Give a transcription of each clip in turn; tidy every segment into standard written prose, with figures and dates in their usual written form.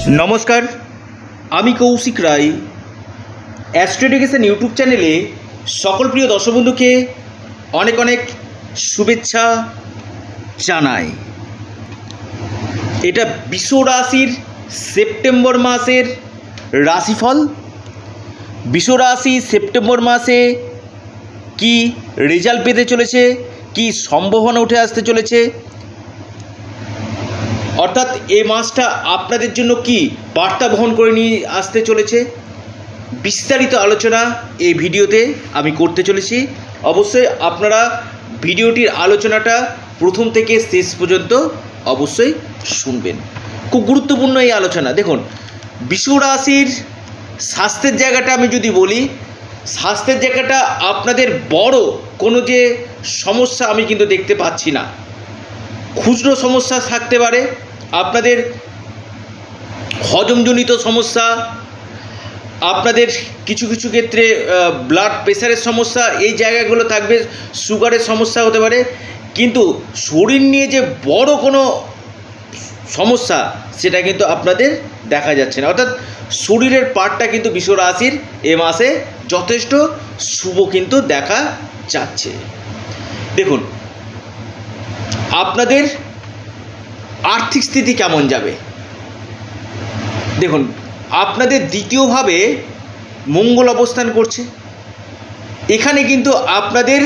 নমস্কার, আমি Koushik Roy. Astro education YouTube চ্যানেলে সকল প্রিয় দর্শক বন্ধুকে অনেক অনেক শুভেচ্ছা জানাই। এটা বৃষ রাশির সেপ্টেম্বর মাসের রাশিফল। বৃষ রাশি সেপ্টেম্বর মাসে কি রেজাল্ট পেতে চলেছে, কি সম্ভাবনা উঠে আসতে চলেছে, অর্থাৎ এই মাসটা আপনাদের জন্য কি বার্তা বহন করে নিয়ে আসতে চলেছে, বিস্তারিত আলোচনা এই ভিডিওতে আমি করতে চলেছি। অবশ্যই আপনারা ভিডিওটির আলোচনাটা প্রথম থেকে শেষ পর্যন্ত অবশ্যই শুনবেন। খুব গুরুত্বপূর্ণ এই আলোচনা। দেখুন, বৃষ রাশির স্বাস্থ্যের জায়গাটা আমি যদি বলি, স্বাস্থ্যের জায়গাটা আপনাদের বড় কোনো যে সমস্যা আমি কিন্তু দেখতে পাচ্ছি না। খুচরো সমস্যা থাকতে পারে, আপনাদের হজমজনিত সমস্যা, আপনাদের কিছু কিছু ক্ষেত্রে ব্লাড প্রেশারের সমস্যা, এই জায়গাগুলো থাকবে, সুগারের সমস্যা হতে পারে। কিন্তু শরীর নিয়ে যে বড় কোনো সমস্যা সেটা কিন্তু আপনাদের দেখা যাচ্ছে না। অর্থাৎ শরীরের পার্টটা কিন্তু বৃষ রাশির এ মাসে যথেষ্ট শুভ কিন্তু দেখা যাচ্ছে। দেখুন, আপনাদের আর্থিক স্থিতি কেমন যাবে। দেখুন, আপনাদের দ্বিতীয়ভাবে মঙ্গল অবস্থান করছে। এখানে কিন্তু আপনাদের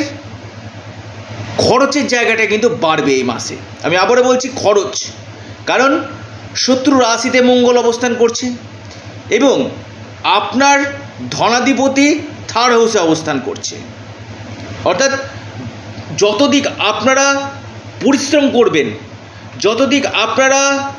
খরচের জায়গাটা কিন্তু বাড়বে এই মাসে। আমি আবারও বলছি খরচ, কারণ শত্রু রাশিতে মঙ্গল অবস্থান করছে এবং আপনার ধনাধিপতি থার্ড হাউসে অবস্থান করছে। অর্থাৎ যতদিক আপনারা পরিশ্রম করবেন, যতদিক আপনারা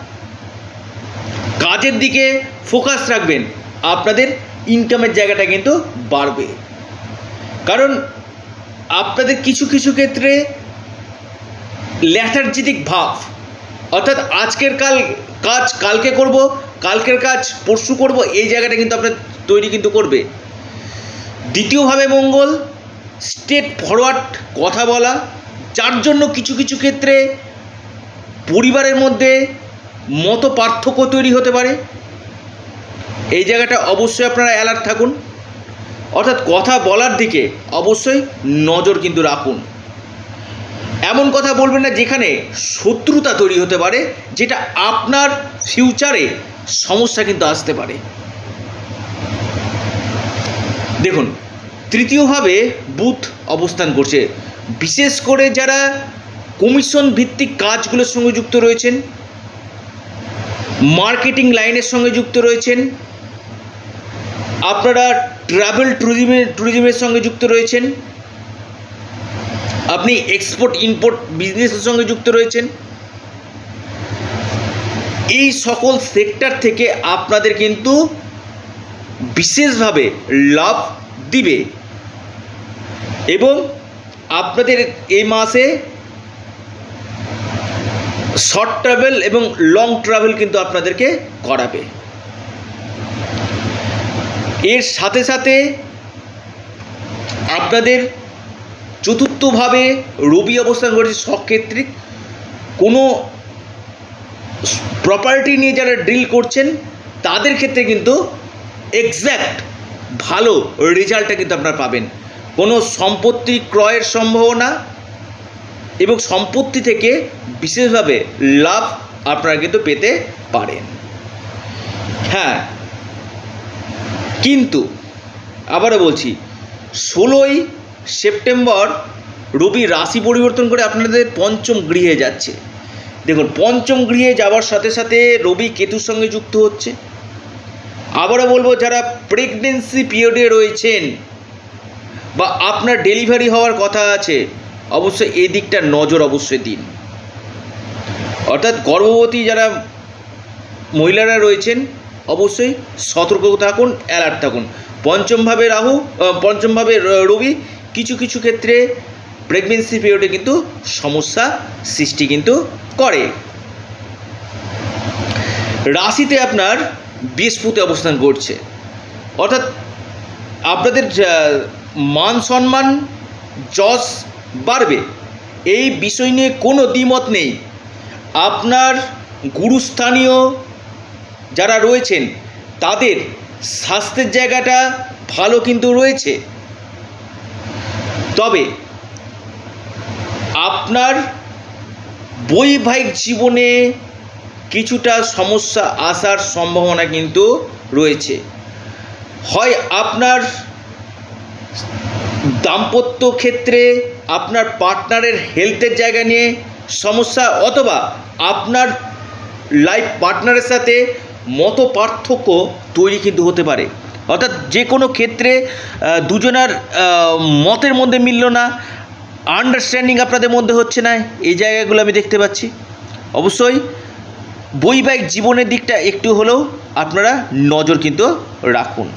কাজের দিকে ফোকাস রাখবেন, আপনাদের ইনকামের জায়গাটা কিন্তু বাড়বে। কারণ আপনাদের কিছু কিছু ক্ষেত্রে ল্যাথার্জিটিক ভাব, অর্থাৎ আজকের কাজ কালকে করব, কালকের কাজ পরশু করব, এই জায়গাটা কিন্তু আপনার তৈরি কিন্তু করবে। দ্বিতীয়ভাবে মঙ্গল স্ট্রেট ফরওয়ার্ড কথা বলা, যার জন্য কিছু কিছু ক্ষেত্রে পরিবারের মধ্যে মত পার্থক্য তৈরি হতে পারে। এই জায়গাটা অবশ্যই আপনারা অ্যালার্ট থাকুন। অর্থাৎ কথা বলার দিকে অবশ্যই নজর কিন্তু রাখুন। এমন কথা বলবেন না যেখানে শত্রুতা তৈরি হতে পারে, যেটা আপনার ফিউচারে সমস্যা কিন্তু আসতে পারে। দেখুন, তৃতীয়ভাবে বুধ অবস্থান করছে। বিশেষ করে যারা কমিশন ভিত্তিক কাজগুলোর সঙ্গে যুক্ত রয়েছেন, মার্কেটিং লাইনের সঙ্গে যুক্ত রয়েছেন, আপনারা ট্রাভেল ট্যুরিজমের সঙ্গে যুক্ত রয়েছেন, আপনি এক্সপোর্ট ইম্পোর্ট বিজনেসের সঙ্গে যুক্ত রয়েছেন, এই সকল সেক্টর থেকে আপনাদের কিন্তু বিশেষভাবে লাভ দিবে এবং আপনাদের এই মাসে শর্ট ট্রাভেল এবং লং ট্রাভেল কিন্তু আপনাদেরকে করাবে। এর সাথে সাথে আপনাদের চতুর্থভাবে রবি অবস্থান করেছে সক্ষেত্রিক। কোনো প্রপার্টি নিয়ে যারা ডিল করছেন তাদের ক্ষেত্রে কিন্তু এক্স্যাক্ট ভালো রেজাল্টটা কিন্তু আপনারা পাবেন। কোনো সম্পত্তি ক্রয়ের সম্ভাবনা এবং সম্পত্তি থেকে বিশেষভাবে লাভ আপনারা কিন্তু পেতে পারেন। হ্যাঁ, কিন্তু আবারও বলছি, 16ই সেপ্টেম্বর রবি রাশি পরিবর্তন করে আপনাদের পঞ্চম গৃহে যাচ্ছে। দেখুন, পঞ্চম গৃহে যাওয়ার সাথে সাথে রবি কেতুর সঙ্গে যুক্ত হচ্ছে। আবারও বলবো, যারা প্রেগনেন্সি পিরিয়ডে রয়েছেন বা আপনার ডেলিভারি হওয়ার কথা আছে, অবশ্যই এই দিকটা নজর অবশ্যই দিন। অর্থাৎ গর্ভবতী যারা মহিলারা রয়েছেন অবশ্যই সতর্ক থাকুন, অ্যালার্ট থাকুন। পঞ্চমভাবে রবি কিছু কিছু ক্ষেত্রে প্রেগনেন্সি পিরিয়ডে কিন্তু সমস্যা সৃষ্টি কিন্তু করে। রাশিতে আপনার বৃহস্পতি অবস্থান করছে। অর্থাৎ আপনাদের মান সম্মান যশ বাড়বে, এই বিষয় নিয়ে কোনো দ্বিমত নেই। আপনার গুরুস্থানীয় যারা রয়েছেন তাদের স্বাস্থ্যের জায়গাটা ভালো কিন্তু রয়েছে। তবে আপনার বৈবাহিক জীবনে কিছুটা সমস্যা আসার সম্ভাবনা কিন্তু রয়েছে। হয় আপনার দাম্পত্য ক্ষেত্রে আপনার পার্টনারের হেলথের জায়গা নিয়ে সমস্যা, অথবা আপনার লাইফ পার্টনারের সাথে মত পার্থক্য তৈরি কিন্তু হতে পারে। অর্থাৎ যে কোনো ক্ষেত্রে দুজনার মতের মধ্যে মিলল না, আন্ডারস্ট্যান্ডিং আপনাদের মধ্যে হচ্ছে না, এই জায়গাগুলো আমি দেখতে পাচ্ছি। অবশ্যই বৈবাহিক জীবনের দিকটা একটু হলেও আপনারা নজর কিন্তু রাখুন।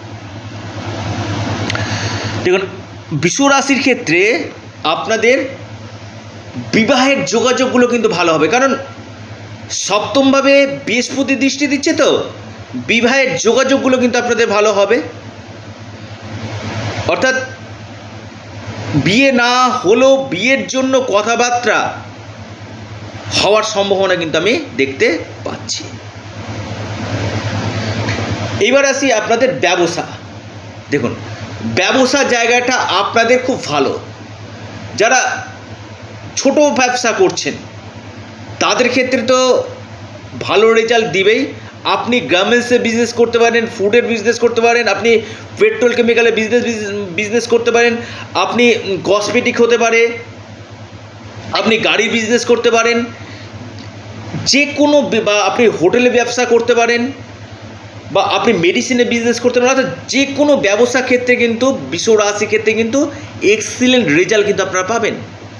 দেখুন, বৃষ রাশির ক্ষেত্রে আপনাদের বিবাহের যোগাযোগগুলো কিন্তু ভালো হবে, কারণ সপ্তমভাবে বৃহস্পতি দৃষ্টি দিচ্ছে, তো বিবাহের যোগাযোগগুলো কিন্তু আপনাদের ভালো হবে। অর্থাৎ বিয়ে না হলেও বিয়ের জন্য কথাবার্তা হওয়ার সম্ভাবনা কিন্তু আমি দেখতে পাচ্ছি। এবার আসি আপনাদের ব্যবসা। দেখুন, ব্যবসা জায়গাটা আপনাদের খুব ভালো। যারা ছোট ব্যবসা করছেন তাদের ক্ষেত্রে তো ভালো রেজাল্ট দিবেই। আপনি গার্মেন্টসের বিজনেস করতে পারেন, ফুডের বিজনেস করতে পারেন, আপনি পেট্রোল কেমিক্যালের বিজনেস করতে পারেন, আপনি কসমেটিক হতে পারে, আপনি গাড়ির বিজনেস করতে পারেন, যে কোনো, বা আপনি হোটেলে ব্যবসা করতে পারেন, বা আপনি মেডিসিনের বিজনেস করতে পারেন। অর্থাৎ যে কোনো ব্যবসা ক্ষেত্রে কিন্তু বৃষ রাশি ক্ষেত্রে কিন্তু এক্সিলেন্ট রেজাল্ট কিন্তু আপনারা পাবেন।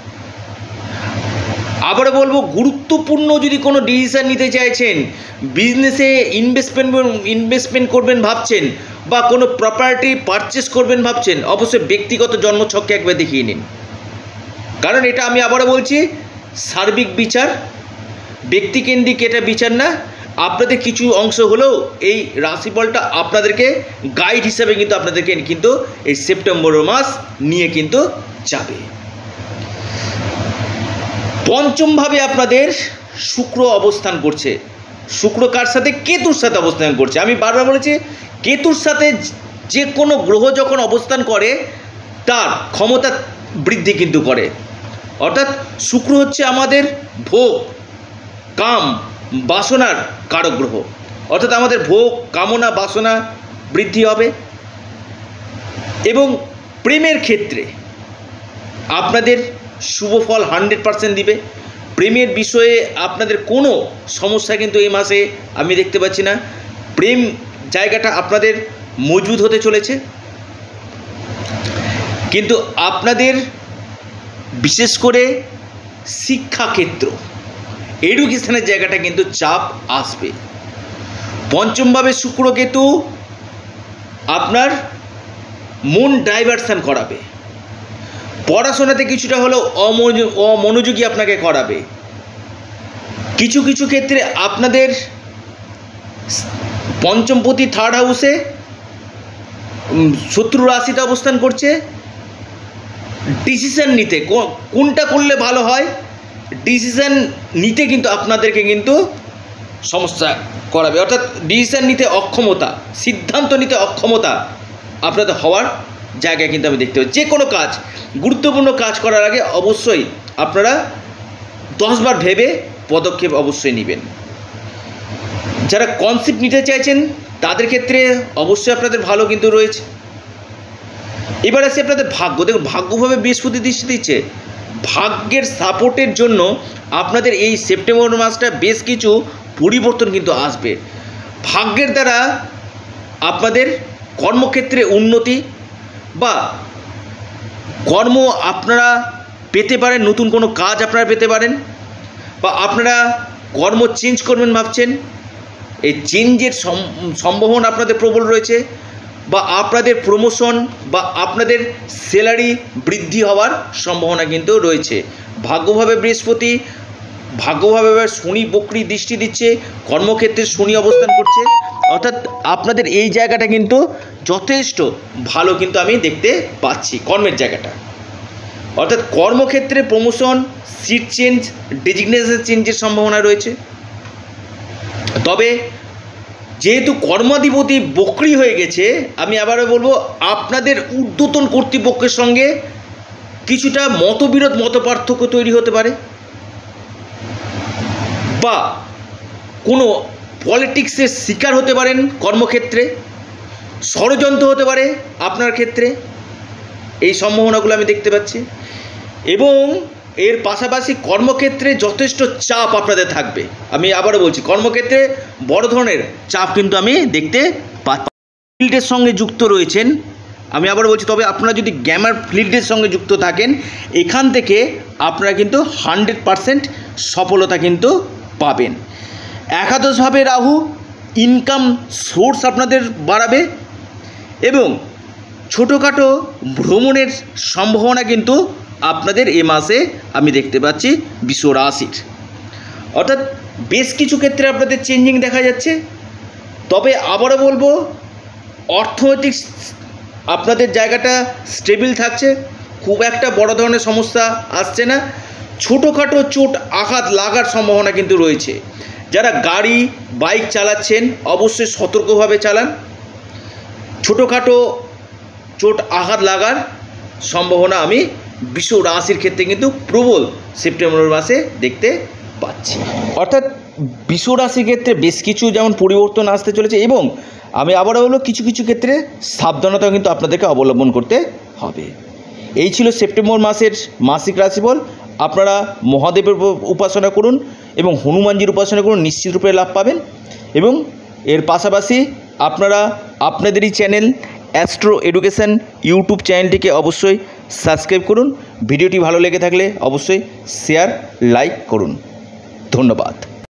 আবার বলবো, গুরুত্বপূর্ণ যদি কোনো ডিসিশন নিতে চাইছেন, বিজনেসে ইনভেস্টমেন্ট করবেন ভাবছেন, বা কোনো প্রপার্টি পারচেস করবেন ভাবছেন, অবশ্যই ব্যক্তিগত জন্মছককে একবার দেখিয়ে নিন। কারণ এটা আমি আবারও বলছি, সার্বিক বিচার, ব্যক্তিকেন্দ্রিক এটা বিচার না। আপনাদের কিছু অংশ হলেও এই রাশিফলটা আপনাদেরকে গাইড হিসাবে কিন্তু আপনাদেরকে কিন্তু এই সেপ্টেম্বর মাস নিয়ে কিন্তু যাবে। পঞ্চমভাবে আপনাদের শুক্র অবস্থান করছে। শুক্র কার সাথে? কেতুর সাথে অবস্থান করছে। আমি বারবার বলেছি, কেতুর সাথে যে কোনো গ্রহ যখন অবস্থান করে তার ক্ষমতা বৃদ্ধি কিন্তু করে। অর্থাৎ শুক্র হচ্ছে আমাদের ভোগ, কাম, বাসনার কারক গ্রহ। অর্থাৎ আমাদের ভোগ, কামনা, বাসনা বৃদ্ধি হবে। এবং প্রেমের ক্ষেত্রে আপনাদের শুভ ফল 100% দিবে। প্রেমের বিষয়ে আপনাদের কোনো সমস্যা কিন্তু এই মাসে আমি দেখতে পাচ্ছি না। প্রেম জায়গাটা আপনাদের মজবুত হতে চলেছে। কিন্তু আপনাদের বিশেষ করে শিক্ষাক্ষেত্র, এডুকেশনের জায়গাটা কিন্তু চাপ আসবে। পঞ্চমভাবে শুক্র কেতু আপনার মন ডাইভারশন করাবে, পড়াশোনাতে কিছুটা হলেও অমনোযোগী আপনাকে করাবে। কিছু কিছু ক্ষেত্রে আপনাদের পঞ্চমপতি থার্ড হাউসে শত্রু রাশিতে অবস্থান করছে। ডিসিশন নিতে কোনটা করলে ভালো হয়, ডিসিশন নিতে কিন্তু আপনাদেরকে কিন্তু সমস্যা করাবে। অর্থাৎ ডিসিশন নিতে অক্ষমতা, সিদ্ধান্ত নিতে অক্ষমতা আপনাদের হওয়ার জায়গায় কিন্তু আমি দেখতে পাই। যে কোনো কাজ, গুরুত্বপূর্ণ কাজ করার আগে অবশ্যই আপনারা 10 বার ভেবে পদক্ষেপ অবশ্যই নেবেন। যারা কনসেপ্ট নিতে চাইছেন তাদের ক্ষেত্রে অবশ্যই আপনাদের ভালো কিন্তু রয়েছে। এবার আসছে আপনাদের ভাগ্য। দেখুন, ভাগ্যভাবে বৃহস্পতি দৃষ্টি দিচ্ছে। ভাগ্যের সাপোর্টের জন্য আপনাদের এই সেপ্টেম্বর মাসটা বেশ কিছু পরিবর্তন কিন্তু আসবে। ভাগ্যের দ্বারা আপনাদের কর্মক্ষেত্রে উন্নতি বা কর্ম আপনারা পেতে পারেন, নতুন কোনো কাজ আপনারা পেতে পারেন, বা আপনারা কর্ম চেঞ্জ করবেন ভাবছেন, এই চেঞ্জের সম্ভাবনা আপনাদের প্রবল রয়েছে, বা আপনাদের প্রমোশন বা আপনাদের স্যালারি বৃদ্ধি হওয়ার সম্ভাবনা কিন্তু রয়েছে। ভাগ্যভাবে বৃহস্পতি, ভাগ্যভাবে শনি বক্রী দৃষ্টি দিচ্ছে, কর্মক্ষেত্রে শনি অবস্থান করছে। অর্থাৎ আপনাদের এই জায়গাটা কিন্তু যথেষ্ট ভালো কিন্তু আমি দেখতে পাচ্ছি কর্মের জায়গাটা। অর্থাৎ কর্মক্ষেত্রে প্রমোশন, সিট চেঞ্জ, ডেজিগনেশন চেঞ্জের সম্ভাবনা রয়েছে। তবে যেহেতু কর্মাধিপতি বক্রী হয়ে গেছে, আমি আবারও বলবো আপনাদের ঊর্ধ্বতন কর্তৃপক্ষের সঙ্গে কিছুটা মতবিরোধ মতপার্থক্য তৈরি হতে পারে, বা কোনো পলিটিক্সের শিকার হতে পারেন কর্মক্ষেত্রে, ষড়যন্ত্র হতে পারে আপনার ক্ষেত্রে, এই সম্ভাবনাগুলো আমি দেখতে পাচ্ছি। এবং এর পাশাপাশি কর্মক্ষেত্রে যথেষ্ট চাপ আপনাদের থাকবে। আমি আবারও বলছি, কর্মক্ষেত্রে বড় ধরনের চাপ কিন্তু আমি দেখতে পাচ্ছি। ফিল্ডের সঙ্গে যুক্ত রয়েছেন, আমি আবারও বলছি, তবে আপনারা যদি গ্যামার ফিল্ডের সঙ্গে যুক্ত থাকেন, এখান থেকে আপনারা কিন্তু 100% সফলতা কিন্তু পাবেন। একাদশভাবে রাহু ইনকাম সোর্স আপনাদের বাড়াবে এবং ছোটোখাটো ভ্রমণের সম্ভাবনা কিন্তু আপনাদের এ মাসে আমি দেখতে পাচ্ছি বৃষ রাশির। অর্থাৎ বেশ কিছু ক্ষেত্রে আপনাদের চেঞ্জিং দেখা যাচ্ছে। তবে আবারও বলবো, অর্থনৈতিক আপনাদের জায়গাটা স্টেবল থাকছে, খুব একটা বড় ধরনের সমস্যা আসছে না। ছোটোখাটো চোট আঘাত লাগার সম্ভাবনা কিন্তু রয়েছে। যারা গাড়ি বাইক চালাচ্ছেন অবশ্যই সতর্কভাবে চালান। ছোটোখাটো চোট আঘাত লাগার সম্ভাবনা আমি বৃষ রাশির ক্ষেত্রে কিন্তু প্রবল সেপ্টেম্বর মাসে দেখতে পাচ্ছি। অর্থাৎ বৃষ রাশির ক্ষেত্রে বেশ কিছু যেমন পরিবর্তন আসতে চলেছে, এবং আমি আবারও বলবো কিছু কিছু ক্ষেত্রে সাবধানতা কিন্তু আপনাদেরকে অবলম্বন করতে হবে। এই ছিল সেপ্টেম্বর মাসের মাসিক রাশিফল। আপনারা মহাদেবের উপাসনা করুন এবং হনুমানজির উপাসনা করুন, নিশ্চিত রূপে লাভ পাবেন। এবং এর পাশাপাশি আপনারা আপনাদেরই চ্যানেল অ্যাস্ট্রো এডুকেশন ইউটিউব চ্যানেলটিকে অবশ্যই সাবস্ক্রাইব করুন। ভিডিওটি ভালো লেগে থাকলে অবশ্যই শেয়ার লাইক করুন। ধন্যবাদ।